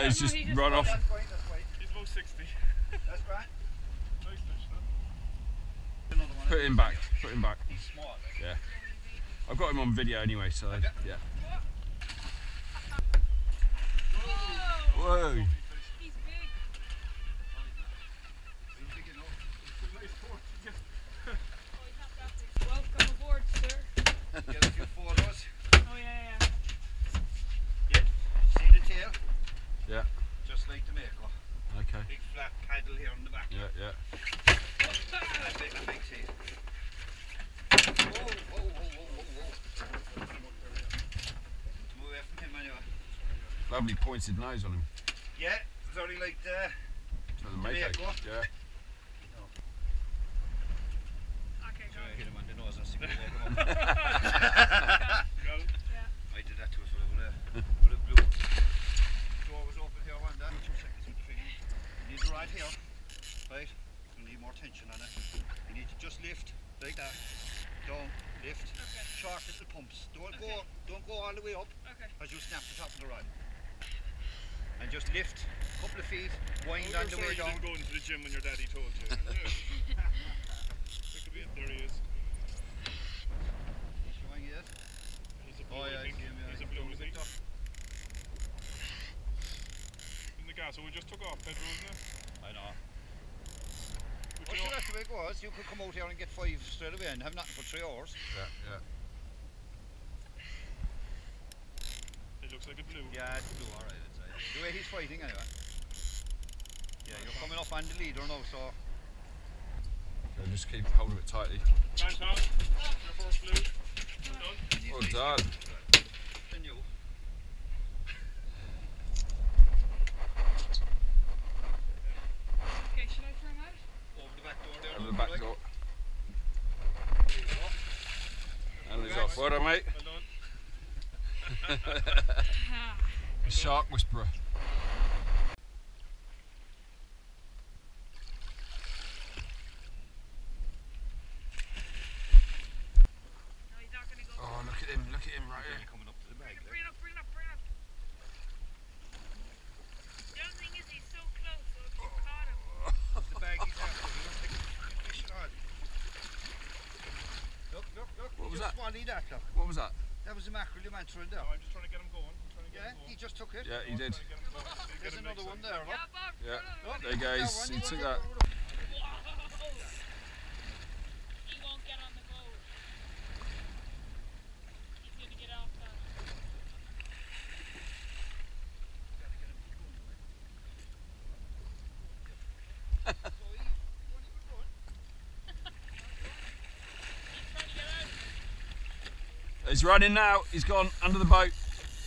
he's just run off. That's fine, that's fine. He's about 60. That's right. Nice fish, though. Another one. Put him back. Put him back. He's small. Yeah. I've got him on video anyway, so Okay. yeah. He's Whoa. big. He's big enough. Nice sport. Oh, he's not that big. Welcome aboard, sir. Get a few photos. Oh, yeah. Yeah. See the tail? Yeah. Just like the Mako. Okay. Big flat paddle here on the back. Yeah, yeah. And a big tail. Whoa. Move away from him anyway. Lovely pointed nose on him. Yeah, very like the So the Mako. Mako. Yeah. Okay, go. hit him on the nose and see if we can walk him up. Got it? Yeah. I did that to us with a blue. Door was open here, one there. 2 seconds with the finger. You need to ride here, right? You need more tension on it. You need to just lift like that. Down, lift. Okay. Short little pumps. Don't Okay. go all the way up Okay. as you snap the top of the rod. And just lift a couple of feet, wind Oh, on the you're way sorry down. you didn't go into the gym when your daddy told you. There could be it. There he is. He's showing it. He's a blue, Oh yeah, I think. I see him, yeah. He's a blue, is he? Picked up. In the gas, so we just took off petrol, isn't it? I know. But Well, you sure, know, that's the way it goes. You could come out here and get 5 straight away and have nothing for 3 hours. Yeah, yeah. it looks like a blue. Yeah, it's blue, alright. The way he's fighting anyway. Yeah, you're coming up on the leader now, so. So just keep hold of it tightly. Tom, your first blue. Well done. Well done. Then you. Okay, should I throw him out? Over the back door there. Over the back door. There you go. And he's off. Well done, mate. Well done. The shark whisperer. No, he's not gonna go. Oh, look at him right Yeah, here. coming up to the bag. Bring it up. The other thing is he's so close, so if you caught him. The bag he's after. He wants to take a fish on. Look. What was He just that? swallowed that, look. What was that? That was the mackerel you meant through there. No, I'm just trying to get him going. Yeah, he just took it. Yeah, he did. There's another one there, look. Yeah, Bob. Yeah. Look. There he goes. He took that. Whoa. He won't get on the boat. He's gonna get off that. He's trying to get out. He's running now. He's gone under the boat.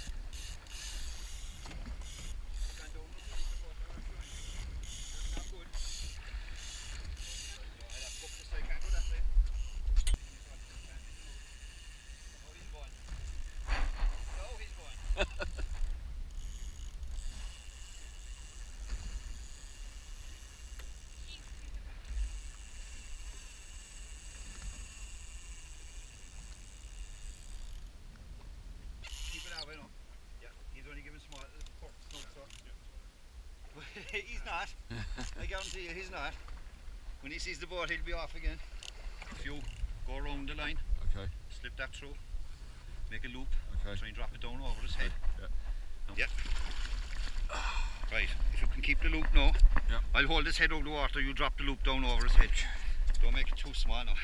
Keep it out, you know. Yeah, he's only giving small porks now, so. He's not. I guarantee you, he's not. When he sees the boat, he'll be off again. If you go around the line, Okay. slip that through, make a loop, Okay. try and drop it down over his head. Yeah. No. Yeah. Right, if you can keep the loop now, Yeah. I'll hold his head over the water, you drop the loop down over his head. Don't make it too small now.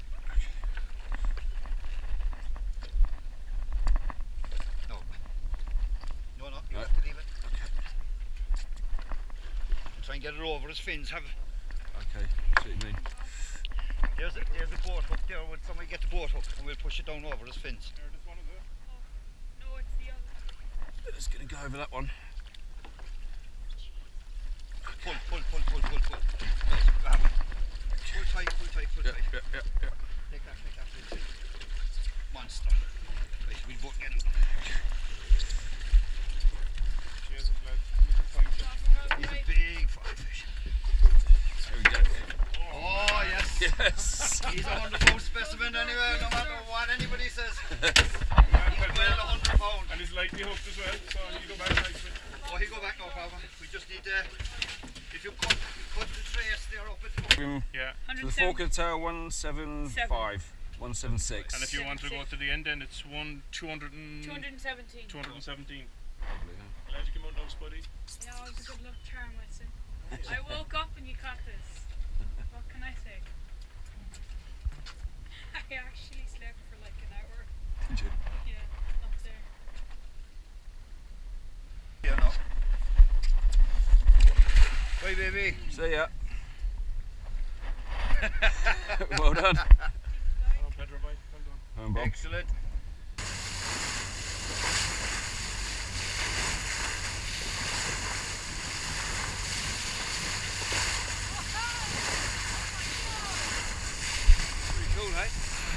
No. No, you Right. have to leave it. And try and get it over his fins. Okay. See what you mean. There's a boat hook there. Will somebody get the boat hook and we'll push it down over his fins. There, this one is it. No, it's the other. Just gonna go over that one. Pull. Right, grab it. Pull tight. Yeah. Take that. Monster. Right, we'll both get him. Jesus, lads. He's a big fine fish. There we go. Oh, yes. Yes. He's a 100-pound specimen anyway, no matter what anybody says. Man, well 100 pounds. And it's lightly hooked as well, so you go back nicely. Oh, he go back no problem. We just need if you cut the trace there up at Yeah. So the fork of the tail 175, 176. And if you want to go to the end, then it's 217. 217. 217. Probably, yeah. Glad you came out now, Spuddy. Yeah, it was a good luck charm, I say. I woke up and you caught this. What can I say? I actually slept for like an hour. Did you? Yeah, up there. Yeah, no. Bye, baby. See ya. Well done. Oh, Pedro, bye. Well done. Home, Bob. Excellent. Pretty cool, eh?